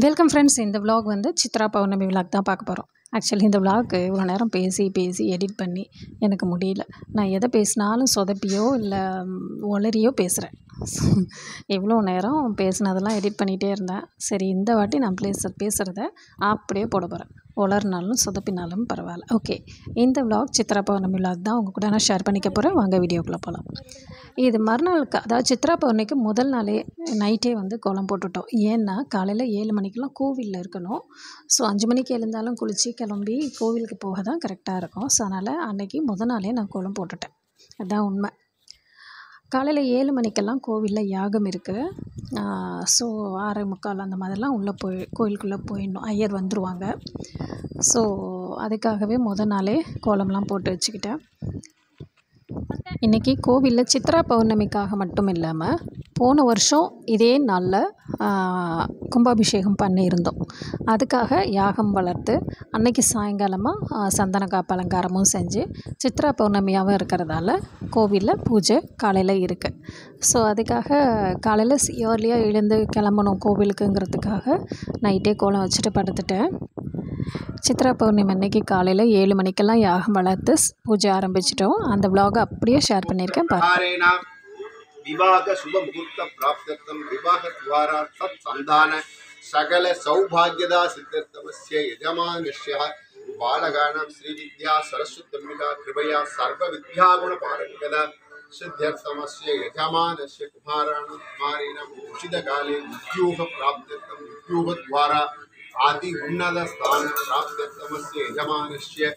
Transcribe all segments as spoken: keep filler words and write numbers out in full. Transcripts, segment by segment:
Welcome friends. இந்த vlog வந்து Chitra Pournami vlog தான் பார்க்க போகிறோம். ஆக்சுவலி இந்த விலாக்கு இவ்வளோ நேரம் பேசி பேசி எடிட் பண்ணி எனக்கு முடியல. நான் எதை பேசினாலும் சொதப்பியோ இல்லை ஒளரியோ பேசுகிறேன். இவ்வளோ நேரம் பேசினதெல்லாம் எடிட் பண்ணிகிட்டே இருந்தேன். சரி, இந்த வாட்டி நான் பேச பேசுகிறத அப்படியே போட போகிறேன். உளர்னாலும் சொதப்பினாலும் பரவாயில்ல. ஓகே, இந்த விலாக் சித்ரா பௌர்ணமி விலாக் தான் உங்கள் கூட நான் ஷேர் பண்ணிக்க போகிறேன். வாங்க வீடியோக்குள்ளே போகலாம். இது மறுநாளுக்கு, அதாவது சித்ரா பௌர்ணமிக்கு முதல் நாளே நைட்டே வந்து கோலம் போட்டுவிட்டோம். ஏன்னா காலையில் ஏழு மணிக்கெலாம் கோவிலில் இருக்கணும். ஸோ அஞ்சு மணிக்கு எழுந்தாலும் குளித்து கிளம்பி கோவிலுக்கு போக தான் கரெக்டாக இருக்கும். ஸோ அதனால் அன்றைக்கி முதல் நாளே நான் கோலம் போட்டுட்டேன். அதுதான் உண்மை. காலையில் ஏழு மணிக்கெல்லாம் கோவிலில் யாகம் இருக்குது. ஸோ ஆறு முக்கால் அந்த மாதிரிலாம் உள்ளே போய் கோயிலுக்குள்ளே போயிடணும். ஐயர் வந்துடுவாங்க. ஸோ அதுக்காகவே முதல் நாளே கோலம்லாம் போட்டு வச்சுக்கிட்டேன். இன்றைக்கி கோவிலில் சித்ரா பௌர்ணமிக்காக மட்டும் இல்லாமல் போன வருஷம் இதே நாளில் கும்பாபிஷேகம் பண்ணியிருந்தோம். அதுக்காக யாகம் வளர்த்து அன்னைக்கு சாயங்காலமாக சந்தன காப்பு அலங்காரமும் செஞ்சு சித்ரா பௌர்ணமியாகவும் இருக்கிறதால கோவிலில் பூஜை காலையில் இருக்குது. ஸோ அதுக்காக காலையில் ஏர்லியாக எழுந்து கிளம்பணும் கோவிலுக்குங்கிறதுக்காக நைட்டே கோலம் வச்சுட்டு படுத்துட்டேன். சித்ரா பௌர்ணமி அன்னைக்கு காலையில் ஏழு மணிக்கெல்லாம் யாகம் வளர்த்து பூஜை ஆரம்பிச்சிட்டோம். அந்த விலாகை அப்படியே ஷேர் பண்ணியிருக்கேன். பாருங்க. विवाह शुभ मुहूर्त प्राप्त्यर्थम विवाह द्वारा सत्संतान सकल सौभाग्यदा सिद्ध्यर्थमस्य यजमानस्य बालगानां श्री विद्या सरस्वत्यम्बिका कृपया सर्व विद्यागुण पारंगता सिद्ध्यर्थमस्य यजमानस्य कुमाराणां कुमारीणां उचित काले उद्योग प्राप्त्यर्थम उद्योग द्वारा आदि उन्नत स्थान प्राप्त्यर्थमस्य यजमानस्य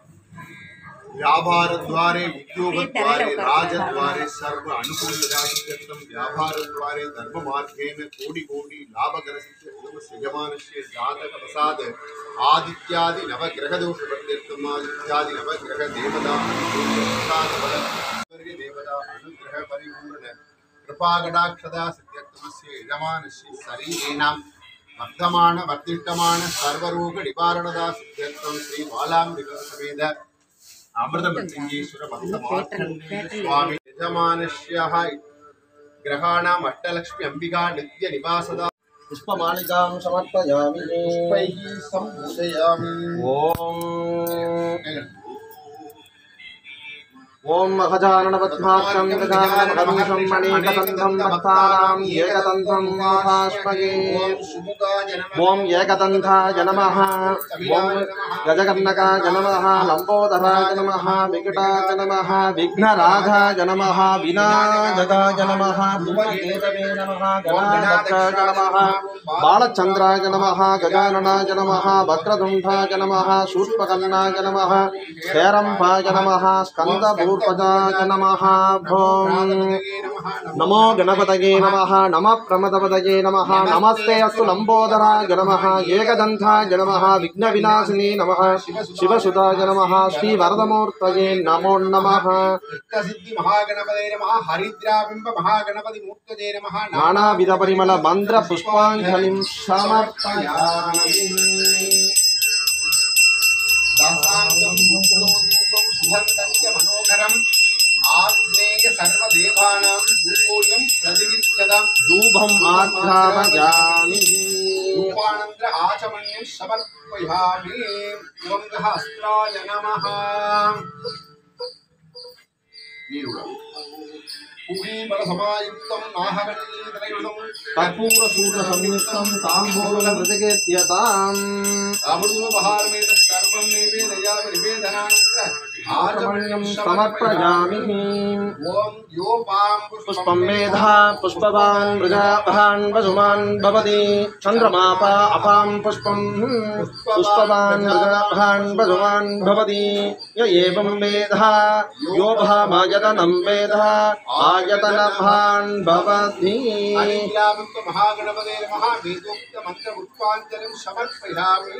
व्यापार द्वारे उद्योग द्वारे राजद्वारे सर्व अनुकूलता सिद्ध्यर्थम व्यापार द्वारे धर्म मार्गेण कोटि कोटि लाभकर सिद्ध्यर्थम यजमानस्य जातक प्रसाद आदित्यादि नवग्रह दोष प्रत्यर्थम आदित्यादि नवग्रह देवता प्रसाद बल देवता अनुग्रह परिपूर्ण कृपा कटाक्षदा सिद्ध्यर्थमस्य यजमानस्य शरीरेणां वर्धमान वर्धिष्ठमान सर्वरोग निवारणदा सिद्ध्यर्थम श्री बालाम्बिका समेत अमृतमृत्युंजयेश्वर स्वामी यजमानस्य ग्रहाणाम् अष्टलक्ष्मी अंबिका नित्य निवासदा पुष्पमालिकां समर्पयामि पुष्पैः सम्पूजयामि। ओम ओम अगजाननपद्मार्कं गजाननमहर्निशं मणिकतन्त्रं भक्तानां एकदन्तं भास्महे। ओम एकदन्ताय नमः। ओम गजकर्णकाय नमः। लंबोदराय नमः। विकटाय नमः। विघ्नराजाय नमः। विनायकाय नमः। भूमकेतवे नमः। गणाध्यक्षाय नमः। बालचन्द्राय नमः। गजाननाय नमः। वक्रतुण्डाय नमः। शूर्पकर्णाय नमः। हेरम्बाय नमः। स्कंद पूर्वजाय नमः। भोम नमो गणपतये नमः। नमः प्रमदपतये नमः। नमस्ते अस्तु लंबोदराय नमः। एकदन्ताय नमः। विघ्नविनाशिने नमः। शिवसुताय नमः। श्री वरदमूर्तये नमो नमः। सिद्धि महागणपतये नमः। हरिद्राबिम्ब महागणपति मूर्तये नमः। नानाविध परिमल मंत्र पुष्पांजलिं समर्पयामि। दासांगं पुष्पोदूपं सुगन्धस्य मनोहरम् आग्नेय सर्वदेवानां धूपोऽयं प्रतिगृह्यतां धूपम् आघ्रापयामि। धूपानन्तर आचमन्यं समर्पयामि। ओम हस्त्राय नमः। पूगीफलसमायुक्तं नाहवनीतनयुतं कर्पूरसूर्णसंयुक्तं ताम्बूलं प्रतिगृह्यताम्। अमृतोपहारमेत सर्वं निवेदयामि। निवेदनानन्तरं आचमन्यं समर्पयामि। ओम योपां पुष्पं मेधा पुष्पवान् मृगाभान् वसुमान् भवति। चन्द्रमापा अपां पुष्पं पुष्पवान् मृगाभान् वसुमान् भवति। य एवं वेदा यो भामायतनं वेदा आयतनभान् भवति। महागणपते नमः। वेदोक्त मंत्र पुष्पांजलिं समर्पयामि।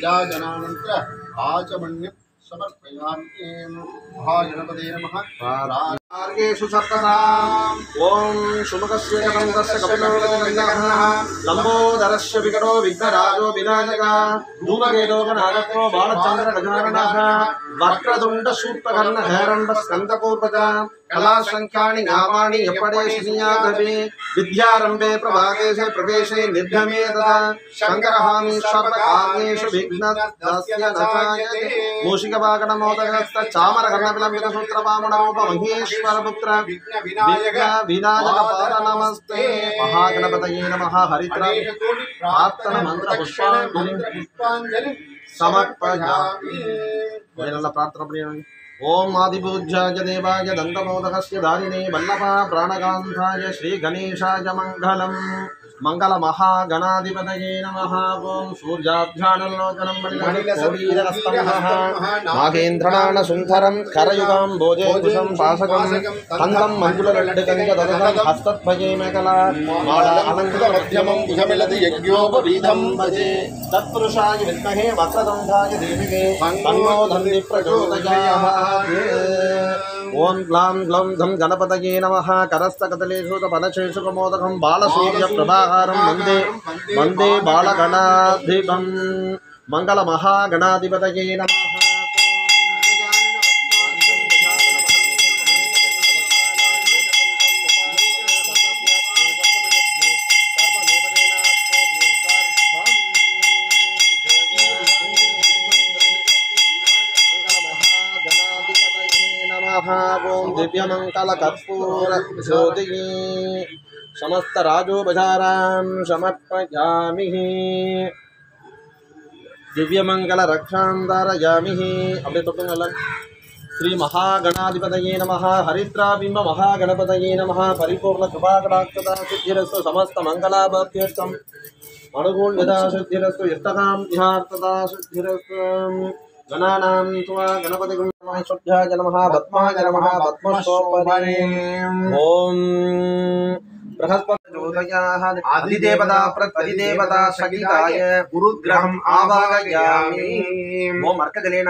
नीराजनानंतर आचमन्य समर्पयामि। महागणपते नमः। मार्गेषु सप्तताम् ओम शुभकस्य कपन्दस्य कपिलोकनन्दनः लंबोदरस्य विकटो विघ्नराजो विनायकः धूमकेतो गणाधरो बालचन्द्र गजाननः वक्रतुण्ड सूत्रकर्ण हेरण्ड स्कन्दपूर्वज कलासंख्यानि नामानि यपडे श्रीयादवे विद्यारंभे प्रभागेशे प्रवेशे निर्गमे तथा शंकरहामि सर्वकार्येषु विघ्नस्य नचायते मूषिकवागणमोदकस्थ चामरकर्णविलम्बित सूत्रवामणरूप महेश्वरपुत्र विघ्न विनायक पादनमस्ते। महागणपतये नमः। हरिद्रा प्रार्थना मंत्र पुष्पांजलि समर्पयामि। प्रार्थना प्रिय ओम आदिपूज्याय देवाय दंतमोदकस्य दारिणे वल्लभा प्राणकांताय श्री गणेशाय मंगलम्। मंगल महागणाधिपतये नमः। ओम सूर्याभ्यानलोचनं मणिरस्तंभः नागेन्द्रनान सुंदरं करयुगं भोजेकुशं पाशकं तन्तं मञ्जुललड्डकं ददतं हस्तद्वये मेखला माला अलङ्कृतमध्यमं भुजमिलति यज्ञोपवीतं भजे तत्पुरुषाय विद्महे वक्रतुण्डाय धीमहि तन्नो धन्वि प्रचोदयात्। ओम ग्लां ग्लौं धं गणपतये नमः। करस्तकदलेषु फलशेषु कमोदकं बालसूर्यप्रभाकारं वन्दे वन्दे बालगणाधिपं। मंगलमहागणाधिपतये नमः। ओम दिव्यमंगल कर्पूर ज्योतिः समस्त राजोपचारान् समर्पयामि। दिव्यमंगल रक्षां धारयामि। अपने तो श्री महागणाधिपतये नमः। हरिद्राबिंब महागणपतये नमः। परिपूर्ण कृपाकटाक्षता सिद्धिरस्तु समस्त मंगलाभ्यर्थम अनुकूलता सिद्धिरस्तु यस्तकां ध्यार्थता सिद्धिरस्तु। गणानां त्वा गणपति शुद्धाय नमः। पद्माय नमः। पद्मशोपरि ओम बृहस्पतिर्योदयाः आदिदेवता प्रतिदेवता सहिताय गुरुग्रहम् आवाहयामि। ओम अर्कजलेन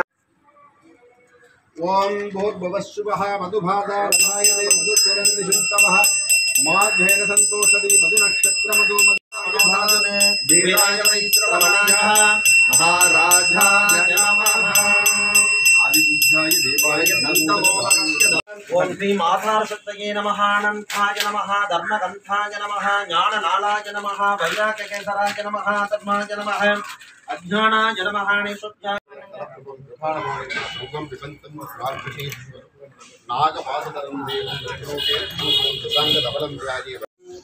ओम भूर्भुवस्सुवः मधुभागा रमायणे मधुचरन्निषुक्तमः माध्वेन सन्तोषति मधुनक्षत्र मधु मधुभाजने वीराय वैश्रवणाय महाराजाय नमः। आदिबुद्धाय देवाय नमो। ओम श्री माताशक्तये नमः। अनंताय नमः। धर्मगंधाय नमः। ज्ञाननालाय नमः। वैराग्यकेसराय नमः। धर्माय नमः। अज्ञानाय नमः। निशुद्धाय नागपाशधरं देवं लोके संगतबलं ध्याये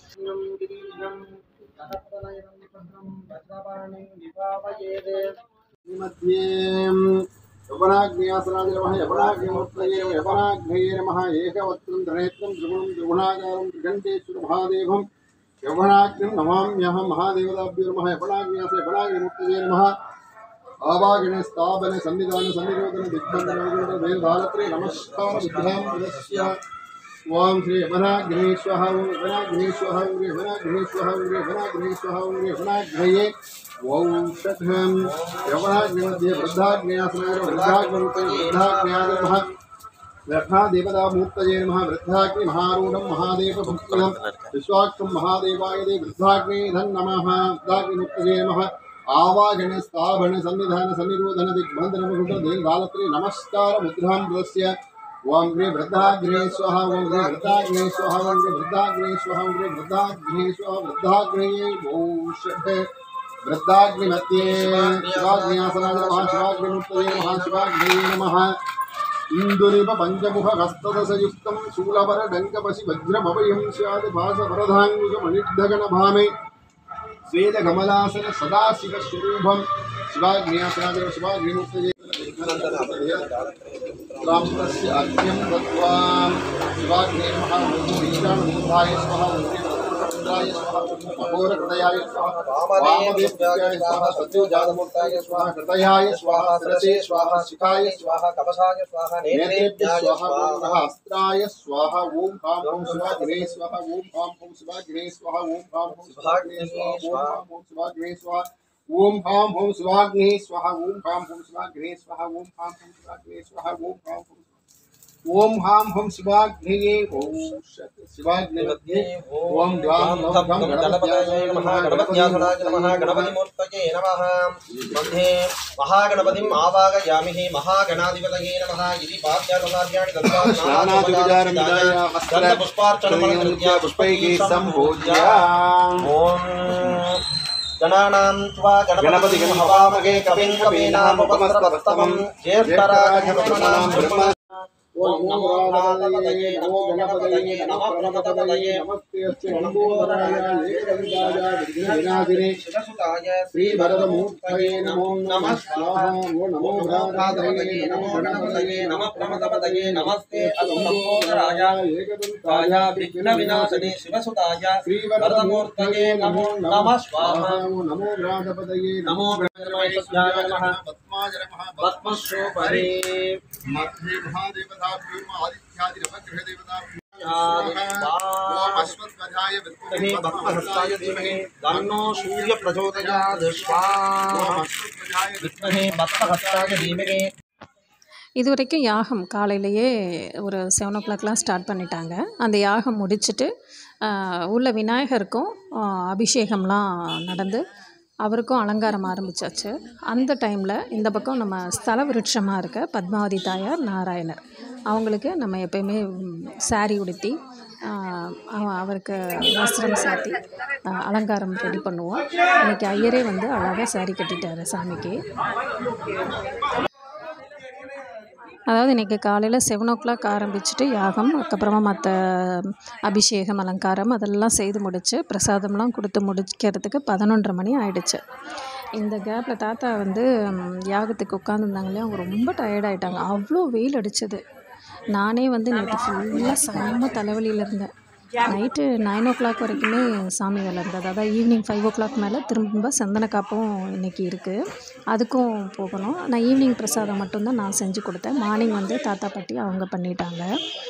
मध्ये यवनाग्न्यासनाय नमः। यवनाग्निमूर्तये नमः। यवनाग्नये नमः। एकवक्त्रं त्रिनेत्रं त्रिगुणं त्रिगुणाकारं त्रिघण्टेश्वर महादेवं यवनाग्निं नमाम्यहं। महादेवताभ्यो नमः। यवनाग्न्यास यवनाग्निमूर्तये नमः। आवागणे स्थापने सन्निधान सन्निरोधन दिग्बंधन वेदालत्रे नमस्कार विद्यां ओम श्री यवनाग्नेश्वः ओम यवनाग्नेश्वः ओम यवनाग्नेश्वः ओम यवनाग्नेश्वः ओम यवनाग्नये ओम षट्हं यवनाग्निमध्ये वृद्धाग्न्यासनाय वृद्धाग्निमुक्ते वृद्धाग्न्याय नमः। वृद्धा देवता मूर्तये नमः। वृद्धाग्नि महारूढं महादेव भक्तिदं विश्वाक्षं महादेवाय दे वृद्धाग्ने धन नमः। वृद्धाग्निमुक्तये नमः। आवागणे स्थापने सन्निधान सन्निरोधन दिग्बंधन देवदालत्रे नमस्कार मुद्रां दस्य ओम ग्रे वृद्धाग्ने स्वाहा ओम ग्रे वृद्धाग्ने स्वाहा ओम ग्रे वृद्धाग्ने स्वाहा ओम ग्रे वृद्धाग्ने स्वाहा वृद्धाग्नये ओम षट् वृद्धाग्निमध्ये शिवाग्न्यासनाय नमः। शिवाग्निमुक्तये नमः। शिवाग्नये नमः। इंदुरिप पंचमुख हस्तदशयुक्तं शूलवर डंकपशि वज्रमभयं स्यात् भासवरधाङ्गुजमणिद्धगण भामे स्वेद कमलासन सदाशिव स्वरूपम शिवाग्न्यासनाय शिवाग्निमुक्तये रामस्य अग्निं दत्त्वा शिवाग्ने नमः। ईशानभूताय स्वाहा रुद्राय स्वाहा अघोरहृदयाय स्वाहा वामदेव्याय स्वाहा सत्योजातमूर्ताय स्वाहा हृदयाय स्वाहा शिरसे स्वाहा शिखाय स्वाहा कवचाय स्वाहा नेत्रेभ्याय स्वाहा अस्त्राय स्वाहा ओम भां ओम शिवाग्ने स्वाहा ओम भां ओम शिवाग्ने स्वाहा ओम भां ओम शिवाग्ने स्वाहा ओम भां ओम शिवाग्ने स्वाहा ओम हां होम शिवाग्नि स्वाहा ओम हां होम शिवाग्नि स्वाहा ओम हां होम शिवाग्नि स्वाहा ओम हां होम ओम हां होम शिवाग्नि ओम शिवाग्नि ओम द्वां द्वां गणपतये नमः गणपत्यासनाय नमः गणपतिमूर्तये नमः मध्ये महागणपतिं आवाहयामि महागणाधिपतये नमः इति पाद्यासनाद्यानि दत्वा पुष्पार्चनं पुष्पैः सम्पूज्य ओम गणानां त्वा गणपति हवामहे कविं कवीनामुपमस्तमं ज्येष्ठराजगणपतिनां ब्रह्म ओम नमो गणपतये नमो गणपतये नमः प्रणतपतये नमस्ते नमोराय एकदन्ताय विघ्नविनाशिने शिवसुताय श्री वरदमूर्तये नमो नमः स्वाहा नमो गणपतये नमो गणपतये नमः प्रणतपतये नमस्ते नमोराय एकदन्ताय विघ्नविनाशिने शिवसुताय श्री वरदमूर्तये नमो नमः स्वाहा नमो गणपतये नमो गणपतये नमः पद्माय नमः पद्मशोभरे मध्ये महादेव आदित्यादि नवग्रह देवता अश्वत्थाय विद्महे बद्धहस्ताय धीमहि तन्नो सूर्य प्रचोदयात् स्वाहा विद्महे बद्धहस्ताय धीमहि இது வரைக்கும் யாகம் காலையிலேயே ஒரு செவன் ஓ கிளாக்லாம் ஸ்டார்ட் பண்ணிட்டாங்க. அந்த யாகம் முடிச்சுட்டு உள்ள விநாயகருக்கும் அபிஷேகம்லாம் நடந்து அவருக்கும் அலங்காரம் ஆரம்பித்தாச்சு. அந்த டைமில் இந்த பக்கம் நம்ம ஸ்தல விருட்சமாக இருக்க பத்மாவதி தாயார் நாராயணர் அவங்களுக்கு நம்ம எப்போயுமே சாரி உடுத்தி அவருக்கு வஸ்திரம் சாத்தி அலங்காரம் ரெடி பண்ணுவோம். இன்றைக்கி ஐயரே வந்து அழகாக சாரி கட்டிட்டார் சாமிக்கு. அதாவது இன்றைக்கி காலையில் செவன் ஓ கிளாக் ஆரம்பிச்சுட்டு யாகம், அதுக்கப்புறமா மற்ற அபிஷேகம் அலங்காரம் அதெல்லாம் செய்து முடித்து பிரசாதம்லாம் கொடுத்து முடிக்கிறதுக்கு பதினொன்றரை மணி ஆகிடுச்சு. இந்த கேப்பில் தாத்தா வந்து யாகத்துக்கு உட்காந்துருந்தாங்களே, அவங்க ரொம்ப டயர்டாயிட்டாங்க. அவ்வளோ வெயில் அடித்தது. நானே வந்து நேற்று ஃபுல்லாக செம்ம தலைவலியில் இருந்தேன். நைட்டு நைன் ஓ கிளாக் வரைக்குமே சாமி வேலை இருந்தது. அதாவது ஈவினிங் ஃபைவ் ஓ கிளாக் மேலே திரும்ப சந்தன காப்பும் இன்றைக்கி இருக்குது, அதுக்கும் போகணும். நான் ஈவினிங் பிரசாதம் மட்டும்தான் நான் செஞ்சு கொடுத்தேன். மார்னிங் வந்து தாத்தா பாட்டி அவங்க பண்ணிட்டாங்க.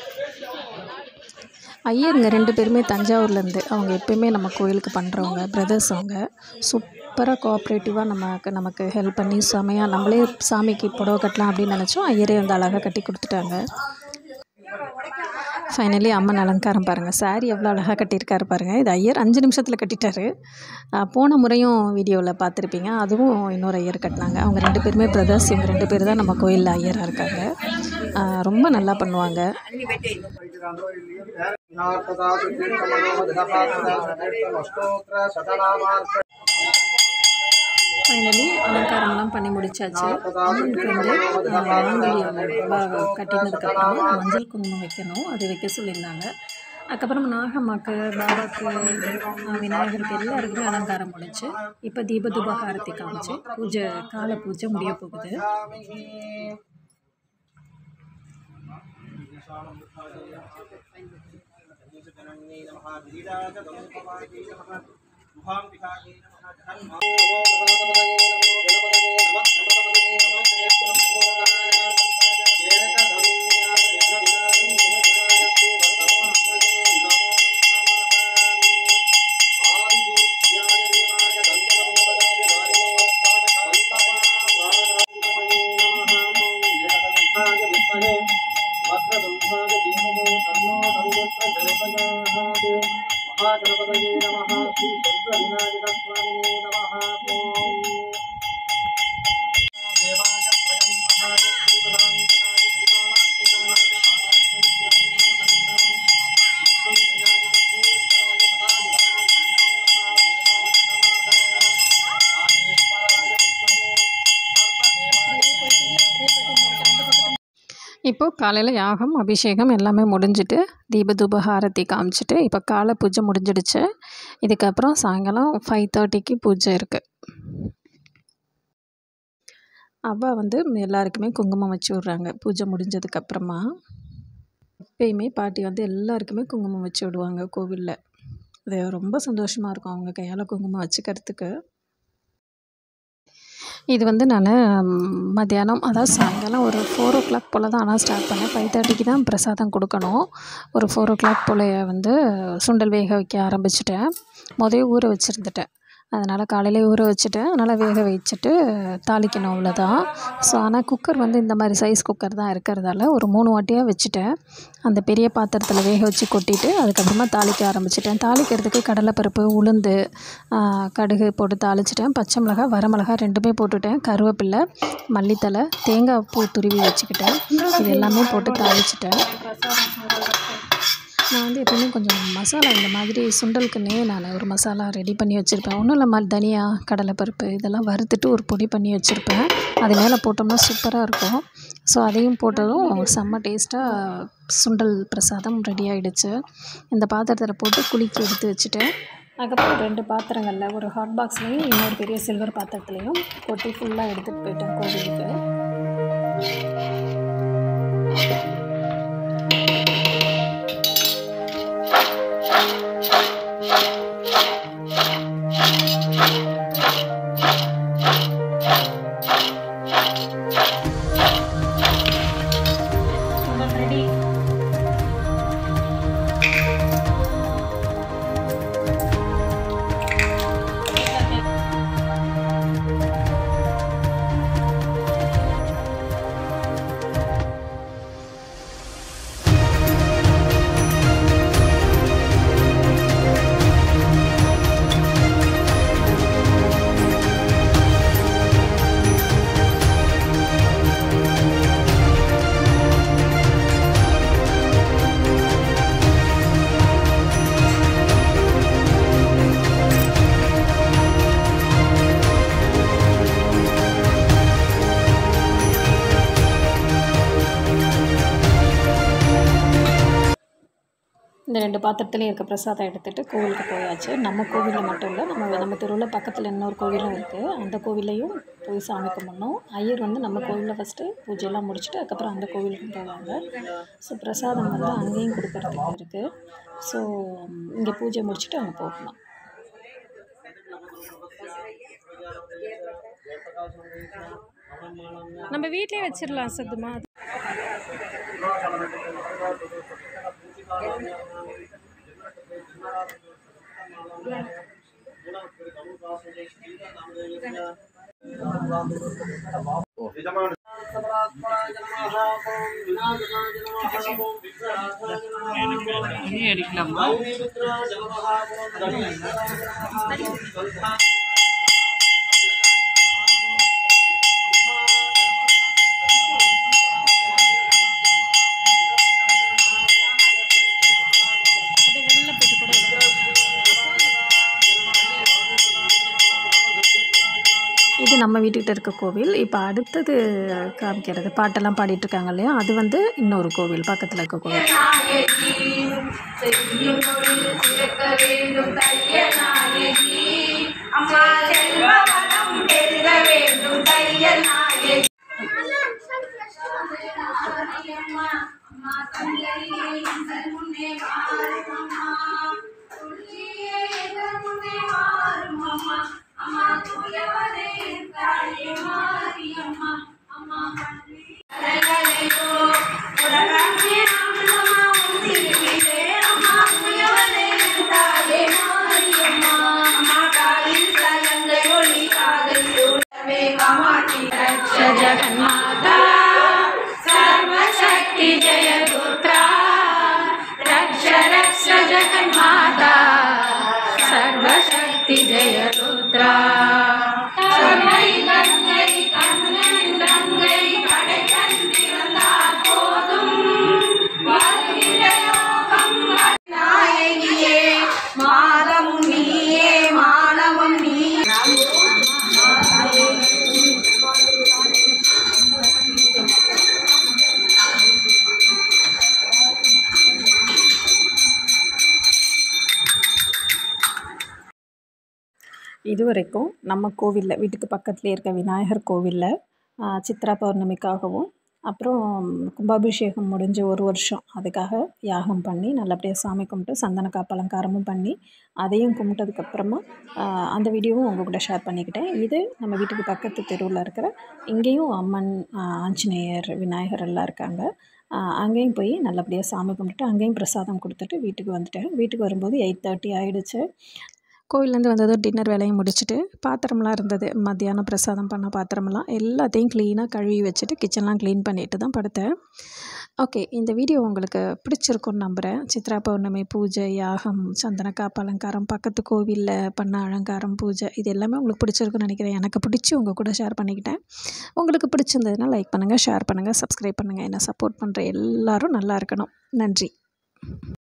ஐயருங்க ரெண்டு பேருமே தஞ்சாவூர்லேருந்து, அவங்க எப்போயுமே நம்ம கோயிலுக்கு பண்ணுறவங்க பிரதர்ஸ். அவங்க சூப்பராக கோஆப்ரேட்டிவாக நமக்கு நமக்கு ஹெல்ப் பண்ணி செமையாக நம்மளே சாமிக்கு புடவை கட்டலாம் அப்படின்னு நினச்சோம். ஐயரே வந்து அழகாக கட்டி கொடுத்துட்டாங்க. ஃபைனலி அம்மன் அலங்காரம் பாருங்கள், சாரி எவ்வளோ அழகாக கட்டியிருக்காரு பாருங்கள். இது ஐயர் அஞ்சு நிமிஷத்தில் கட்டிட்டாரு. போன முறையும் வீடியோவில் பார்த்துருப்பீங்க, அதுவும் இன்னொரு ஐயர் கட்டினாங்க. அவங்க ரெண்டு பேருமே பிரதர்ஸ். இவங்க ரெண்டு பேர் தான் நம்ம கோயிலில் ஐயராக இருக்காங்க. ரொம்ப நல்லா பண்ணுவாங்க. ஃபைனலி அலங்காரம்லாம் பண்ணி முடிச்சாச்சு. அம்மனுக்கு வந்து மாங்கல்யம் கட்டினதுக்கப்புறமா மஞ்சள் குங்குமம் வைக்கணும், அது வைக்க சொல்லியிருந்தாங்க. அதுக்கப்புறம் நாகம்மாக்கு, பாபாவுக்கு, விநாயகருக்கு எல்லாருக்குமே அலங்காரம் முடிச்சு இப்போ தீப தூபஹாரத்தி காமிச்சு பூஜை காலை பூஜை முடிய போகுது. இப்போது காலையில் யாகம் அபிஷேகம் எல்லாமே முடிஞ்சுட்டு தீப தூபஹாரத்தி காமிச்சிட்டு இப்போ காலை பூஜை முடிஞ்சிடுச்சு. இதுக்கப்புறம் சாயங்காலம் ஃபைவ் தேர்ட்டிக்கு பூஜை இருக்குது. அவ்வா வந்து எல்லாருக்குமே குங்குமம் வச்சு விட்றாங்க பூஜை முடிஞ்சதுக்கப்புறமா. எப்பயுமே பாட்டி வந்து எல்லாருக்குமே குங்குமம் வச்சு விடுவாங்க கோவிலில். அது ரொம்ப சந்தோஷமாக இருக்கும் அவங்க கையால் குங்குமம் வச்சுக்கிறதுக்கு. இது வந்து நான் மத்தியானம், அதாவது சாயங்காலம் ஒரு ஃபோர் ஓ கிளாக் போல் தான் ஆனால் ஸ்டார்ட் பண்ணேன். ஃபைவ் தேர்ட்டிக்கு தான் பிரசாதம் கொடுக்கணும். ஒரு ஃபோர் ஓ கிளாக் போல் வந்து சுண்டல் வேக வைக்க ஆரம்பிச்சிட்டேன். முதல்ல ஊற வச்சுருந்துட்டேன். அதனால் காலையிலே ஊற வச்சுட்டேன். அதனால் வேக வச்சுட்டு தாளிக்கணும் அவ்வளோதான். ஸோ ஆனால் குக்கர் வந்து இந்த மாதிரி சைஸ் குக்கர் தான் இருக்கிறதால ஒரு மூணு வாட்டியாக வச்சுட்டேன். அந்த பெரிய பாத்திரத்தில் வேக வச்சு கொட்டிட்டு அதுக்கப்புறமா தாளிக்க ஆரம்பிச்சிட்டேன். தாளிக்கிறதுக்கு கடலைப்பருப்பு, உளுந்து, கடுகு போட்டு தாளிச்சிட்டேன். பச்சை மிளகா, வரமிளகா ரெண்டுமே போட்டுட்டேன். கருவேப்பிலை, மல்லித்தழை, தேங்காய் பூ துருவி வச்சுக்கிட்டேன். இது எல்லாமே போட்டு தாளிச்சிட்டேன். நான் வந்து எப்பவுமே கொஞ்சம் மசாலா இந்த மாதிரி சுண்டலுக்குன்னே நான் ஒரு மசாலா ரெடி பண்ணி வச்சுருப்பேன். ஒன்றும் இல்லை, தனியா, கடலைப்பருப்பு இதெல்லாம் வறுத்துட்டு ஒரு பொடி பண்ணி வச்சுருப்பேன். அது மேலே போட்டோம்னா சூப்பராக இருக்கும். ஸோ அதையும் போட்டதும் செம்ம டேஸ்ட்டாக சுண்டல் பிரசாதம் ரெடி ஆகிடுச்சு. இந்த பாத்திரத்தில் போட்டு குலுக்கி எடுத்து வச்சுட்டேன். அதுக்கப்புறம் ரெண்டு பாத்திரங்களில் ஒரு ஹாட் பாக்ஸ்லேயும் இன்னொரு பெரிய சில்வர் பாத்திரத்துலேயும் கொட்டி ஃபுல்லாக எடுத்துகிட்டு போயிட்டேன் கோவிலுக்கு. இந்த ரெண்டு பாத்திரத்துலேயும் இருக்க பிரசாதம் எடுத்துகிட்டு கோவிலுக்கு போயாச்சு. நம்ம கோவிலில் மட்டும் இல்லை, நம்ம நம்ம தெருவில் பக்கத்தில் இன்னொரு கோவிலும் இருக்குது. அந்த கோவிலையும் போய் சாமி கும்பிடணும். ஐயர் வந்து நம்ம கோவிலில் ஃபஸ்ட்டு பூஜையெல்லாம் முடிச்சுட்டு அதுக்கப்புறம் அந்த கோவிலுக்கும் போவாங்க. ஸோ பிரசாதம் வந்து அங்கேயும் கொடுக்கறதுக்கு இருக்குது. ஸோ இங்கே பூஜை முடிச்சுட்டு அங்கே போகலாம். நம்ம வீட்டிலே வச்சிடலாம் சத்துமா. அடிக்கலாமா? இது நம்ம வீட்டுக்கிட்ட இருக்க கோவில். இப்போ அடுத்தது காமிக்கிறது பாட்டெல்லாம் பாடிட்டுருக்காங்க இல்லையா, அது வந்து இன்னொரு கோவில் பக்கத்தில் இருக்க கோவில். जगन्माता सर्वशक्ति जय दुर्गा रक्ष रक्ष जगन्माता सर्वशक्ति जय रुद्रा गंगै गंगै कन्नै गंगै कடைக்கண்டி வந்தால் போதும் வாழ்விடயோகம் நாயகியே மாதமும் நீயே மானவம் நீ. இது வரைக்கும் நம்ம கோவிலில் வீட்டுக்கு பக்கத்துலேயே இருக்க விநாயகர் கோவிலில் சித்ரா பௌர்ணமிக்காகவும் அப்புறம் கும்பாபிஷேகம் முடிஞ்ச ஒரு வருஷம் அதுக்காக யாகம் பண்ணி நல்லபடியாக சாமி கும்பிட்டு சந்தன காப்பு அலங்காரமும் பண்ணி அதையும் கும்பிட்டதுக்கப்புறமா அந்த வீடியோவும் உங்கள் கூட ஷேர் பண்ணிக்கிட்டேன். இது நம்ம வீட்டுக்கு பக்கத்து தெருவில் இருக்கிற இங்கேயும் அம்மன், ஆஞ்சநேயர், விநாயகர் எல்லாம் இருக்காங்க. அங்கேயும் போய் நல்லபடியாக சாமி கும்பிட்டுட்டு அங்கேயும் பிரசாதம் கொடுத்துட்டு வீட்டுக்கு வந்துட்டேன். வீட்டுக்கு வரும்போது எயிட் தேர்ட்டி ஆகிடுச்சு. கோவிலேருந்து வந்ததும் டின்னர் வேலையை முடிச்சுட்டு பாத்திரம்லாம் இருந்தது, மத்தியானம் பிரசாதம் பண்ண பாத்திரமெல்லாம் எல்லாத்தையும் க்ளீனாக கழுவி வச்சுட்டு கிச்சன்லாம் க்ளீன் பண்ணிட்டு தான் படுத்தேன். ஓகே, இந்த வீடியோ உங்களுக்கு பிடிச்சிருக்குன்னு நம்புகிறேன். சித்ரா பௌர்ணமி பூஜை, யாகம், சந்தனக்காப்பு அலங்காரம், பக்கத்து கோவிலில் பண்ண அலங்காரம், பூஜை, இது எல்லாமே உங்களுக்கு பிடிச்சிருக்குன்னு நினைக்கிறேன். எனக்கு பிடிச்சி உங்கள் கூட ஷேர் பண்ணிக்கிட்டேன். உங்களுக்கு பிடிச்சிருந்ததுன்னா லைக் பண்ணுங்கள், ஷேர் பண்ணுங்கள், சப்ஸ்கிரைப் பண்ணுங்கள். என்னை சப்போர்ட் பண்ணுற எல்லோரும் நல்லா இருக்கணும். நன்றி.